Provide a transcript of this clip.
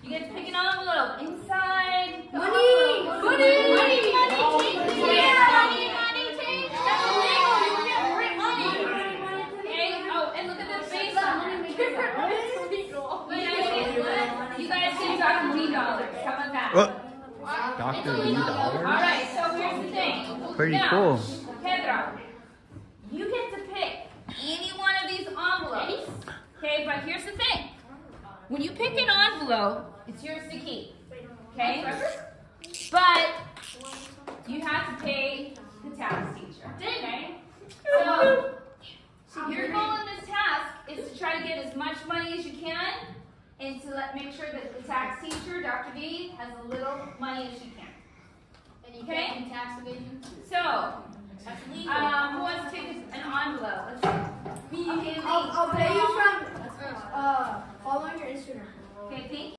You get to pick an envelope. Inside the Money! envelope. Money! Change. That's illegal. You can't print money. Okay? Oh, and look at the face on it. You guys get Dr. Lee dollars. How about that? Dr. Lee dollars? Alright, so here's the thing. Pretty now, cool. Pedro, you get to pick any one of these envelopes. Okay, but here's the thing. When you pick an envelope, it's yours to keep. Okay? But you have to pay the tax teacher. Okay? So your goal in this task is to try to get as much money as you can and to make sure that the tax teacher, Dr. V, has as little money as she can. Okay? Tax evasion. So, who wants to take an envelope? Let's see. Okay, I'll pay you from following your Instagram. Okay, thank you.